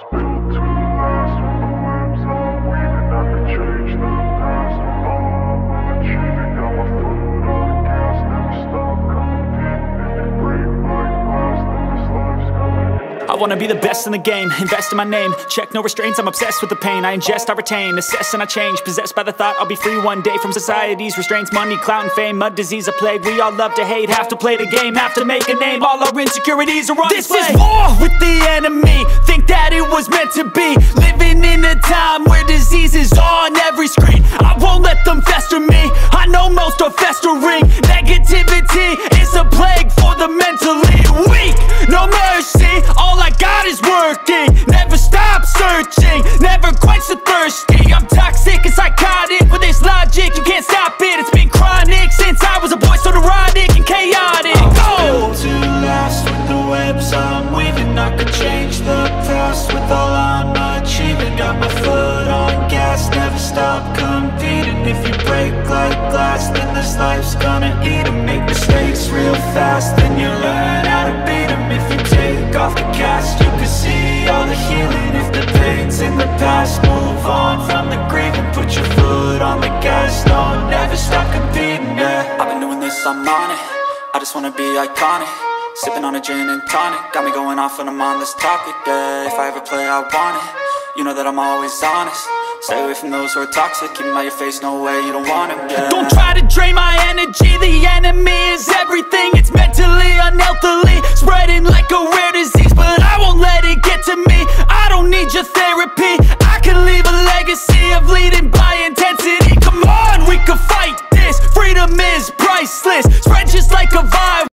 built to last. With the webs I'm weaving, I could change the past. With all I'm achieving, got my foot on the gas. Never stop competing. If you break like glass, then this life's gonna end. I wanna be the best in the game, invest in my name. Check no restraints, I'm obsessed with the pain. I ingest, I retain, assess and I change. Possessed by the thought I'll be free one day from society's restraints. Money, clout and fame, mud, disease, a plague. We all love to hate, have to play the game, have to make a name. All our insecurities are on display. This is war with the enemy, think that it was meant to be. Living in a time where disease is on every screen. I won't let them fester me, I know most are festering. Negativity is a plague for the mentally weak. No mercy, all I got is working. Never stop searching, never quench the thirsty. I'm toxic and psychotic, with this logic you can't stop it. It's been chronic since I was a boy, so neurotic and chaotic. Built to last. With the webs I'm weaving, I could change the past. With all I'm achieving, got my foot on gas. Never stop competing. If you break like glass, then this life's gonna eat 'em. Make mistakes real fast, then you learn how to beat 'em. If you take off the cast, you can see all the healing. If the pain's in the past, move on from the grave and put your foot on the gas. No, never stop competing, yeah. I've been doing this, I'm on it. I just wanna be iconic. Sipping on a gin and tonic, got me going off when I'm on this topic, yeah. If I ever play, I want it. You know that I'm always honest. Stay away from those who are toxic. Keep 'em out your face, no way, you don't want 'em, yeah. Don't try to drain my energy, the enemy is everything. It's mentally, unhealthily, spreading like a